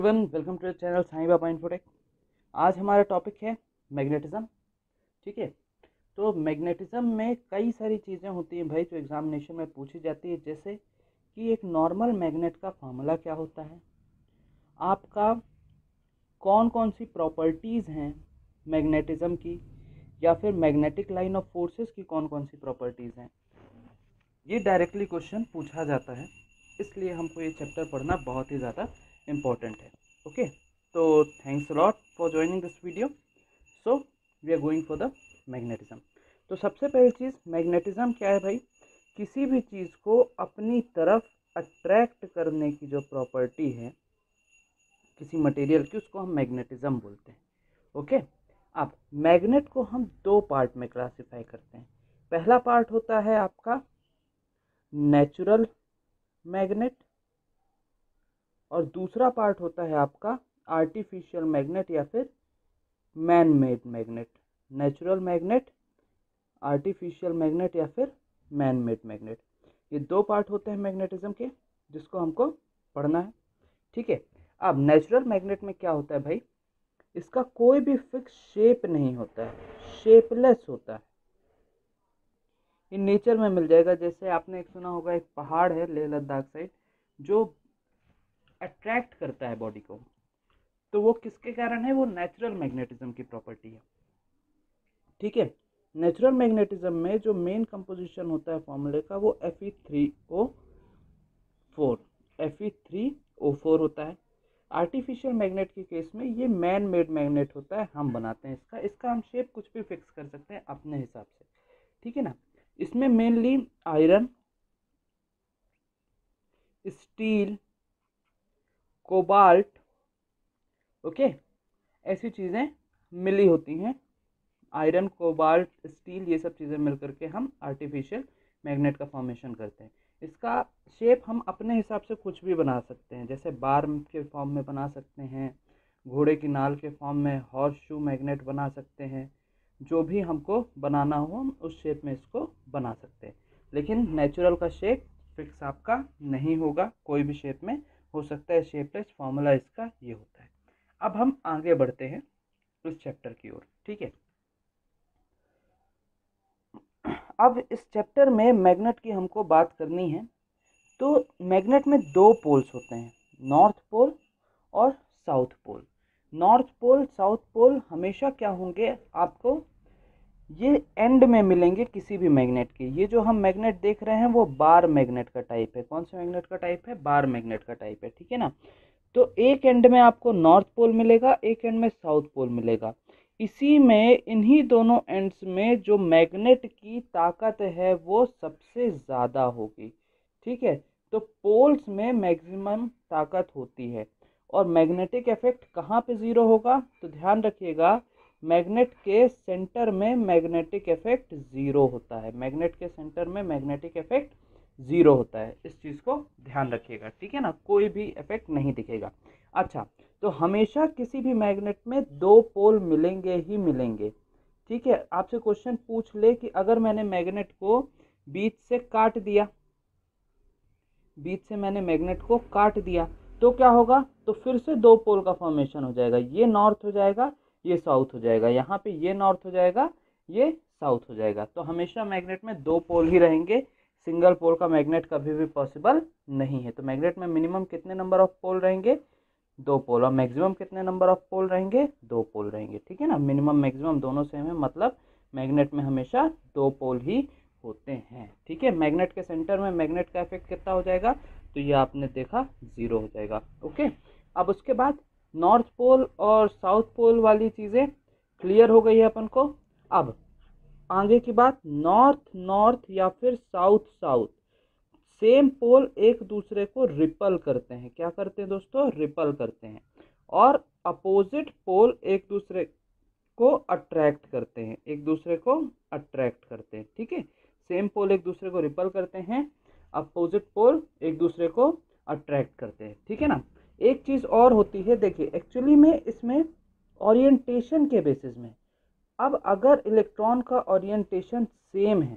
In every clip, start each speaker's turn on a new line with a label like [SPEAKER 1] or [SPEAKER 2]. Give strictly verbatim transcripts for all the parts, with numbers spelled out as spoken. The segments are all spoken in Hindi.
[SPEAKER 1] Everyone, welcome to the channel Sai Baba Infotech. आज हमारा टॉपिक है मैग्नेटिज्म। ठीक है, तो मैग्नेटिज्म में कई सारी चीज़ें होती हैं भाई जो एग्जामिनेशन में पूछी जाती है, जैसे कि एक नॉर्मल मैग्नेट का फार्मूला क्या होता है, आपका कौन कौन सी प्रॉपर्टीज़ हैं मैग्नेटिज्म की, या फिर मैग्नेटिक लाइन ऑफ फोर्सेस की कौन कौन सी प्रॉपर्टीज़ हैं। ये डायरेक्टली क्वेश्चन पूछा जाता है, इसलिए हमको ये चैप्टर पढ़ना बहुत ही ज़्यादा इम्पोर्टेंट है। ओके, तो thanks lot for joining this video. So we are going for the magnetism. तो सबसे पहली चीज़, मैग्नेटिज्म क्या है भाई? किसी भी चीज़ को अपनी तरफ अट्रैक्ट करने की जो प्रॉपर्टी है किसी मटेरियल की, उसको हम मैग्नेटिज्म बोलते हैं। ओके, अब मैग्नेट को हम दो पार्ट में क्लासिफाई करते हैं। पहला पार्ट होता है आपका नेचुरल मैग्नेट, और दूसरा पार्ट होता है आपका आर्टिफिशियल मैग्नेट या फिर man made magnet. Natural magnet, artificial magnet या फिर मैन मेड मैग्नेट, ये दो पार्ट होते हैं मैग्नेटिज्म के, जिसको हमको पढ़ना है। ठीक है, अब नेचुरल मैग्नेट में क्या होता है भाई? इसका कोई भी फिक्स शेप नहीं होता है, शेपलेस होता है। ये नेचर में मिल जाएगा। जैसे आपने एक सुना होगा, एक पहाड़ है लेह लद्दाख साइड जो अट्रैक्ट करता है बॉडी को, तो वो किसके कारण है? वो नेचुरल मैग्नेटिज्म की प्रॉपर्टी है। ठीक है, नेचुरल मैग्नेटिज्म में जो मेन कंपोजिशन होता है फॉर्मूले का, वो F E three O four F E three O four होता है। आर्टिफिशियल मैग्नेट के केस में ये मैन मेड मैग्नेट होता है, हम बनाते हैं इसका इसका हम शेप कुछ भी फिक्स कर सकते हैं अपने हिसाब से। ठीक है ना, इसमें mainly iron, steel, cobalt, okay, ऐसी चीज़ें मिली होती हैं। आयरन, कोबाल्ट, स्टील, ये सब चीज़ें मिल करके हम आर्टिफिशियल मैग्नेट का फॉर्मेशन करते हैं। इसका शेप हम अपने हिसाब से कुछ भी बना सकते हैं, जैसे बार के फॉर्म में बना सकते हैं, घोड़े की नाल के फॉर्म में हॉर्स शू मैग्नेट बना सकते हैं। जो भी हमको बनाना हो हम उस शेप में इसको बना सकते हैं, लेकिन नेचुरल का शेप फिक्स आपका नहीं होगा, कोई भी शेप में हो सकता है शेपलेस। फॉर्मूला इसका ये होता है। अब हम आगे बढ़ते हैं उस चैप्टर की ओर। ठीक है, अब इस चैप्टर में मैग्नेट की हमको बात करनी है। तो मैग्नेट में दो पोल्स होते हैं, नॉर्थ पोल और south pole. North pole, south pole हमेशा क्या होंगे? आपको ये एंड में मिलेंगे किसी भी मैग्नेट के। ये जो हम मैग्नेट देख रहे हैं वो बार मैग्नेट का टाइप है। कौन से मैग्नेट का टाइप है? बार मैग्नेट का टाइप है। ठीक है ना, तो एक एंड में आपको नॉर्थ पोल मिलेगा, एक एंड में साउथ पोल मिलेगा। इसी में, इन्हीं दोनों एंड्स में जो मैग्नेट की ताकत है वो सबसे ज़्यादा होगी। ठीक है, तो पोल्स में मैक्सिमम ताकत होती है। और मैग्नेटिक इफेक्ट कहाँ पे ज़ीरो होगा? तो ध्यान रखिएगा, मैग्नेट के सेंटर में मैग्नेटिक इफेक्ट ज़ीरो होता है। मैग्नेट के सेंटर में मैग्नेटिक इफेक्ट ज़ीरो होता है, इस चीज़ को ध्यान रखिएगा। ठीक है ना, कोई भी इफेक्ट नहीं दिखेगा। अच्छा, तो हमेशा किसी भी मैग्नेट में दो पोल मिलेंगे ही मिलेंगे। ठीक है, आपसे क्वेश्चन पूछ ले कि अगर मैंने मैग्नेट को बीच से काट दिया, बीच से मैंने मैग्नेट को काट दिया तो क्या होगा? तो फिर से दो पोल का फॉर्मेशन हो जाएगा। ये नॉर्थ हो जाएगा, ये साउथ हो जाएगा। यहाँ पे ये नॉर्थ हो जाएगा, ये साउथ हो जाएगा। तो हमेशा मैग्नेट में दो पोल ही रहेंगे, सिंगल पोल का मैग्नेट कभी भी पॉसिबल नहीं है। तो मैग्नेट में मिनिमम कितने नंबर ऑफ पोल रहेंगे? दो पोल। और मैक्सिमम कितने नंबर ऑफ पोल रहेंगे? दो पोल रहेंगे। ठीक है ना, मिनिमम मैक्सिमम दोनों सेम है, मतलब मैग्नेट में हमेशा दो पोल ही होते हैं। ठीक है, मैग्नेट के सेंटर में मैग्नेट का इफेक्ट कितना हो जाएगा? तो ये आपने देखा जीरो हो जाएगा। ओके, अब उसके बाद नॉर्थ पोल और साउथ पोल वाली चीज़ें क्लियर हो गई है अपन को। अब आगे की बात, नॉर्थ नॉर्थ या फिर साउथ साउथ, सेम पोल एक दूसरे को रिपल करते हैं। क्या करते हैं दोस्तों? रिपल करते हैं। और अपोजिट पोल एक दूसरे को अट्रैक्ट करते हैं, एक दूसरे को अट्रैक्ट करते हैं। ठीक है, सेम पोल एक दूसरे को रिपल करते हैं, अपोजिट पोल एक दूसरे को अट्रैक्ट करते हैं। ठीक है ना, एक चीज़ और होती है, देखिए एक्चुअली में इसमें ओरिएंटेशन के बेसिस में, अब अगर इलेक्ट्रॉन का ओरिएंटेशन सेम है,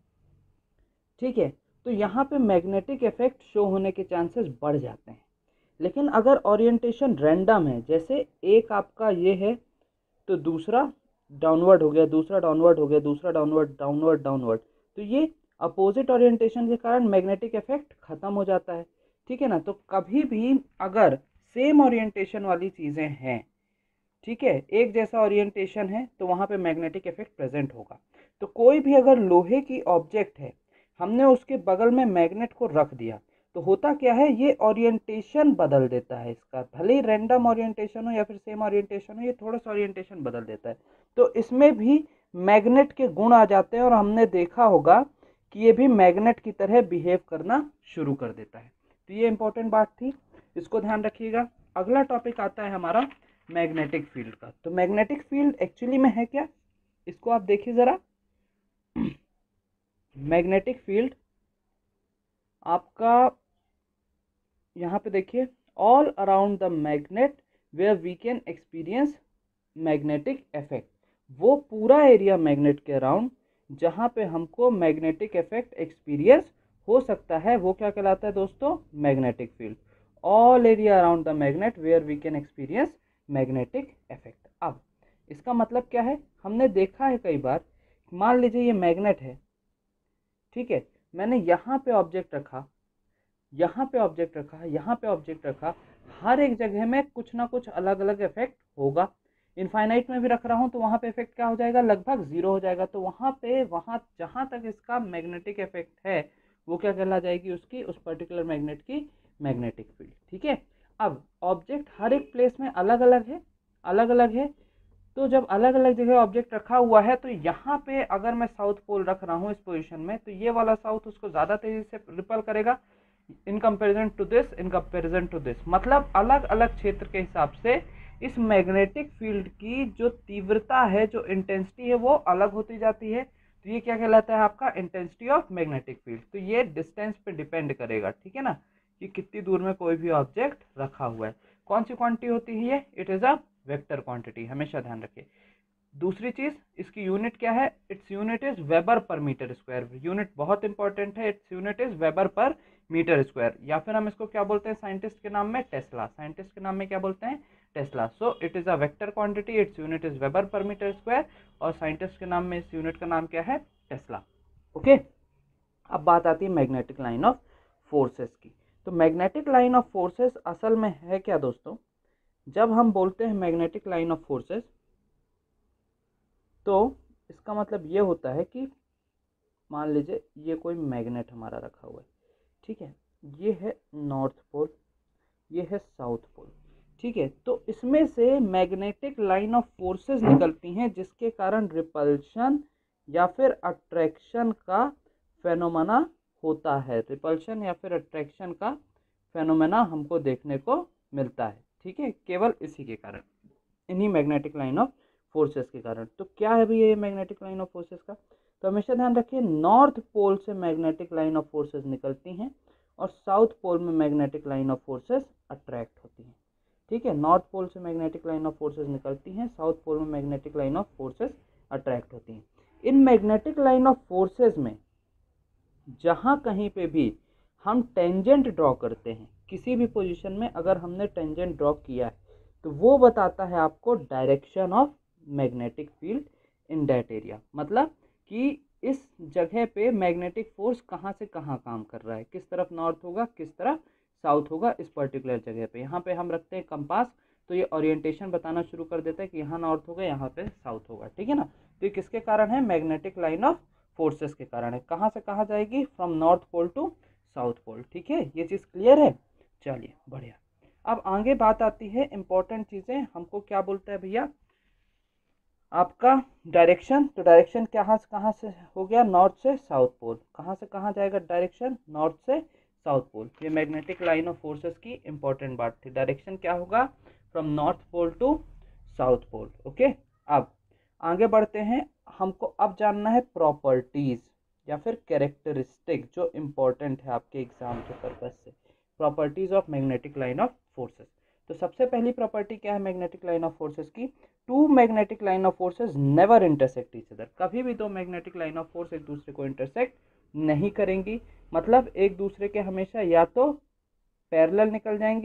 [SPEAKER 1] ठीक है, तो यहाँ पे मैग्नेटिक इफेक्ट शो होने के चांसेस बढ़ जाते हैं। लेकिन अगर ओरिएंटेशन रैंडम है, जैसे एक आपका ये है तो दूसरा डाउनवर्ड हो गया, दूसरा डाउनवर्ड हो गया, दूसरा डाउनवर्ड डाउनवर्ड डाउनवर्ड, तो ये अपोजिट ओरिएंटेशन के कारण मैग्नेटिक इफेक्ट खत्म हो जाता है। ठीक है ना। तो कभी भी अगर सेम ओरिएंटेशन वाली चीज़ें हैं, ठीक है, एक जैसा ओरिएंटेशन है, तो वहाँ पे मैग्नेटिक इफेक्ट प्रेजेंट होगा। तो कोई भी अगर लोहे की ऑब्जेक्ट है, हमने उसके बगल में मैग्नेट को रख दिया, तो होता क्या है, ये ओरिएंटेशन बदल देता है इसका, भले ही रैंडम ओरिएंटेशन हो या फिर सेम ओरिएंटेशन हो, ये थोड़ा सा ओरिएंटेशन बदल देता है। तो इसमें भी मैग्नेट के गुण आ जाते हैं और हमने देखा होगा कि ये भी मैग्नेट की तरह बिहेव करना शुरू कर देता है। तो ये इंपॉर्टेंट बात थी, इसको ध्यान रखिएगा। अगला टॉपिक आता है हमारा मैग्नेटिक फील्ड का। तो मैग्नेटिक फील्ड एक्चुअली में है क्या, इसको आप देखिए ज़रा। मैग्नेटिक फील्ड आपका यहाँ पे देखिए, all around the magnet where we can experience magnetic effect. वो पूरा एरिया मैग्नेट के अराउंड जहाँ पे हमको मैग्नेटिक इफेक्ट एक्सपीरियंस हो सकता है, वो क्या कहलाता है दोस्तों, magnetic field. All area around the magnet where we can experience magnetic effect. अब इसका मतलब क्या है, हमने देखा है कई बार, मान लीजिए ये मैग्नेट है, ठीक है, मैंने यहाँ पे ऑब्जेक्ट रखा, यहाँ पे ऑब्जेक्ट रखा, यहाँ पे ऑब्जेक्ट रखा, हर एक जगह में कुछ ना कुछ अलग अलग इफेक्ट होगा। इनफाइनाइट में भी रख रहा हूँ तो वहाँ पे इफेक्ट क्या हो जाएगा, लगभग जीरो हो जाएगा। तो वहाँ पे वहाँ जहाँ तक इसका मैग्नेटिक इफेक्ट है, वो क्या कहला जाएगी, उसकी उस पर्टिकुलर मैग्नेट की मैग्नेटिक फील्ड। ठीक है। अब ऑब्जेक्ट हर एक प्लेस में अलग अलग है, अलग अलग है, तो जब अलग अलग जगह ऑब्जेक्ट रखा हुआ है, तो यहाँ पे अगर मैं साउथ पोल रख रहा हूँ इस पोजीशन में, तो ये वाला साउथ उसको ज़्यादा तेजी से रिपल करेगा in comparison to this, in comparison to this. मतलब अलग अलग क्षेत्र के हिसाब से इस मैग्नेटिक फील्ड की जो तीव्रता है, जो इंटेंसिटी है, वो अलग होती जाती है। तो ये क्या कहलाता है, आपका इंटेंसिटी ऑफ मैग्नेटिक फील्ड। तो ये डिस्टेंस पे डिपेंड करेगा, ठीक है ना, कि कितनी दूर में कोई भी ऑब्जेक्ट रखा हुआ है। कौन सी क्वांटिटी होती है ये, it is a vector quantity, हमेशा ध्यान रखिए। दूसरी चीज, इसकी यूनिट क्या है, its unit is weber per metre square. Unit बहुत इंपॉर्टेंट है, its unit is weber per metre square, या फिर हम इसको क्या बोलते हैं साइंटिस्ट के नाम में, टेस्ला। साइंटिस्ट के नाम में क्या बोलते हैं, tesla. So it is a vector quantity, its unit is weber per metre square, और साइंटिस्ट के नाम में इस यूनिट का नाम क्या है, टेस्ला। ओके। अब बात आती है मैग्नेटिक लाइन ऑफ फोर्सेस की। तो मैग्नेटिक लाइन ऑफ फोर्सेस असल में है क्या दोस्तों, जब हम बोलते हैं मैग्नेटिक लाइन ऑफ फोर्सेस, तो इसका मतलब ये होता है कि मान लीजिए ये कोई मैग्नेट हमारा रखा हुआ है, ठीक है, ये है नॉर्थ पोल, ये है साउथ पोल, ठीक है। तो इसमें से मैग्नेटिक लाइन ऑफ फोर्सेस निकलती हैं, जिसके कारण रिपल्शन या फिर अट्रैक्शन का फेनोमेना होता है। रिपल्शन या फिर अट्रैक्शन का फेनोमेना हमको देखने को मिलता है, ठीक है, केवल इसी के कारण, इन्हीं मैग्नेटिक लाइन ऑफ फोर्सेस के कारण। तो क्या है भैया ये मैग्नेटिक लाइन ऑफ फोर्सेस का, तो हमेशा ध्यान रखिए, नॉर्थ पोल से मैग्नेटिक लाइन ऑफ फोर्सेस निकलती हैं और साउथ पोल में magnetic line of forces attract होती हैं, ठीक है। नॉर्थ पोल से मैग्नेटिक लाइन ऑफ फोर्सेस निकलती हैं, साउथ पोल में magnetic line of forces attract होती हैं। इन मैग्नेटिक लाइन ऑफ फोर्सेस में जहाँ कहीं पे भी हम टेंजेंट ड्रॉ करते हैं, किसी भी पोजीशन में अगर हमने टेंजेंट ड्रॉ किया है, तो वो बताता है आपको direction of magnetic field in that area. मतलब कि इस जगह पे मैग्नेटिक फोर्स कहाँ से कहाँ काम कर रहा है, किस तरफ नॉर्थ होगा, किस तरफ साउथ होगा इस पर्टिकुलर जगह पे। यहाँ पे हम रखते हैं कंपास, तो ये ओरिएंटेशन बताना शुरू कर देता है कि यहाँ नॉर्थ होगा, यहाँ पे साउथ होगा, ठीक है ना। तो ये किसके कारण है, मैग्नेटिक लाइन ऑफ फोर्सेस के कारण है। कहाँ से कहाँ जाएगी, from north pole to south pole, ठीक है। ये चीज़ क्लियर है, चलिए बढ़िया। अब आगे बात आती है इंपॉर्टेंट चीज़ें, हमको क्या बोलता है भैया, आपका डायरेक्शन। तो डायरेक्शन कहाँ से कहाँ से हो गया, नॉर्थ से साउथ पोल। कहाँ से कहाँ जाएगा डायरेक्शन, नॉर्थ से साउथ पोल। ये मैग्नेटिक लाइन ऑफ फोर्सेस की इंपॉर्टेंट बात थी। डायरेक्शन क्या होगा, from north pole to south pole. Okay. अब आगे बढ़ते हैं, हमको अब जानना है प्रॉपर्टीज या फिर कैरेक्टरिस्टिक जो इम्पोर्टेंट है आपके एग्जाम के पर्पज से, properties of magnetic line of forces. तो सबसे पहली प्रॉपर्टी क्या है मैग्नेटिक लाइन ऑफ फोर्सेस की, two magnetic line of forces never intersect each other. कभी भी दो मैग्नेटिक लाइन ऑफ फोर्स एक दूसरे को इंटरसेक्ट नहीं करेंगी। मतलब एक दूसरे के हमेशा या तो पैरेलल निकल जाएंगी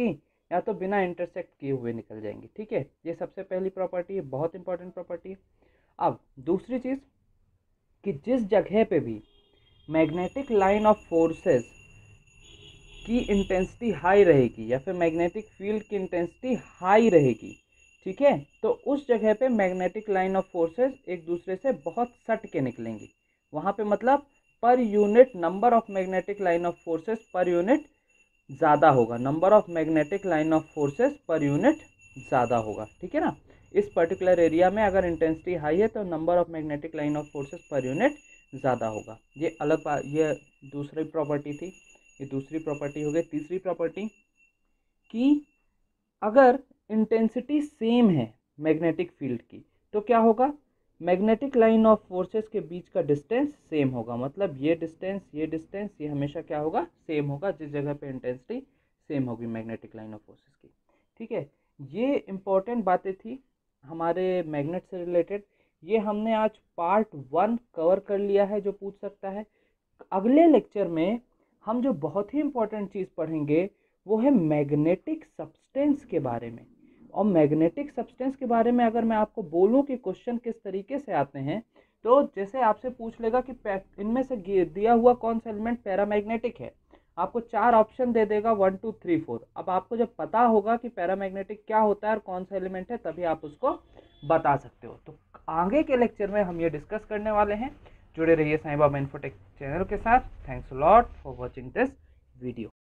[SPEAKER 1] या तो बिना इंटरसेक्ट किए हुए निकल जाएंगे। ठीक है, ये सबसे पहली प्रॉपर्टी है, बहुत इंपॉर्टेंट प्रॉपर्टी है। अब दूसरी चीज़ कि जिस जगह पे भी मैग्नेटिक लाइन ऑफ फोर्सेस की इंटेंसिटी हाई रहेगी या फिर मैग्नेटिक फील्ड की इंटेंसिटी हाई रहेगी, ठीक है, तो उस जगह पे मैग्नेटिक लाइन ऑफ फोर्सेस एक दूसरे से बहुत सट के निकलेंगी। वहाँ पे मतलब per unit number of magnetic line of forces per unit ज़्यादा होगा, number of magnetic line of forces per unit ज़्यादा होगा। ठीक है ना, इस पर्टिकुलर एरिया में अगर इंटेंसिटी हाई है तो number of magnetic line of forces per unit ज़्यादा होगा। ये अलग बात, ये दूसरी प्रॉपर्टी थी, ये दूसरी प्रॉपर्टी हो गई। तीसरी प्रॉपर्टी कि अगर इंटेंसिटी सेम है मैग्नेटिक फील्ड की तो क्या होगा, मैग्नेटिक लाइन ऑफ फोर्सेस के बीच का डिस्टेंस सेम होगा। मतलब ये डिस्टेंस ये डिस्टेंस ये हमेशा क्या होगा, सेम होगा, जिस जगह पे इंटेंसिटी सेम होगी मैग्नेटिक लाइन ऑफ फोर्सेस की। ठीक है, ये इंपॉर्टेंट बातें थी हमारे मैग्नेट से रिलेटेड। ये हमने आज पार्ट वन कवर कर लिया है जो पूछ सकता है। अगले लेक्चर में हम जो बहुत ही इंपॉर्टेंट चीज़ पढ़ेंगे वो है मैग्नेटिक सब्सटेंस के बारे में। और मैग्नेटिक सब्सटेंस के बारे में अगर मैं आपको बोलूं कि क्वेश्चन किस तरीके से आते हैं, तो जैसे आपसे पूछ लेगा कि इनमें से दिया हुआ कौन सा एलिमेंट पैरामैग्नेटिक है, आपको चार ऑप्शन दे देगा, वन टू थ्री फोर। अब आपको जब पता होगा कि पैरामैग्नेटिक क्या होता है और कौन सा एलिमेंट है, तभी आप उसको बता सकते हो। तो आगे के लेक्चर में हम ये डिस्कस करने वाले हैं। जुड़े रहिए साईं बाबा इन्फोटेक चैनल के साथ। Thanks a lot for watching this video.